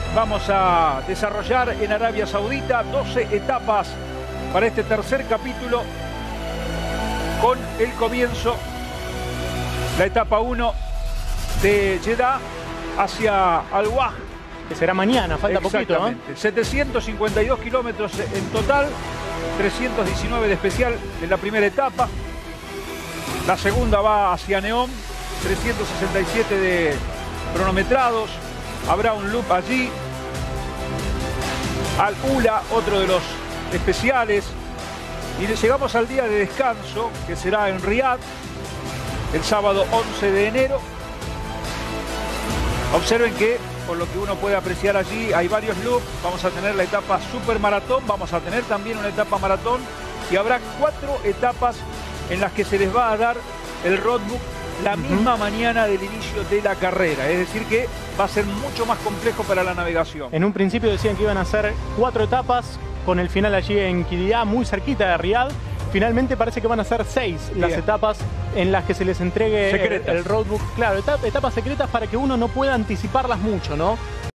vamos a desarrollar en Arabia Saudita 12 etapas para este tercer capítulo, con el comienzo, la etapa 1 de Jeddah hacia Al-Wahd, que será mañana, falta poquito, ¿no? 752 kilómetros en total, 319 de especial en la primera etapa. La segunda va hacia Neom, 367 de cronometrados. Habrá un loop allí. Al-Ula, otro de los especiales. Y llegamos al día de descanso, que será en Riad, el sábado 11 de enero. Observen que, por lo que uno puede apreciar allí, hay varios loops. Vamos a tener la etapa super maratón, vamos a tener también una etapa maratón, y habrá 4 etapas en las que se les va a dar el roadbook la misma mañana del inicio de la carrera. Es decir que va a ser mucho más complejo para la navegación. En un principio decían que iban a ser 4 etapas, con el final allí en Qiddiya, muy cerquita de Riad. Finalmente parece que van a ser 6 las etapas en las que se les entregue el roadbook. Claro, etapas secretas para que uno no pueda anticiparlas mucho, ¿no?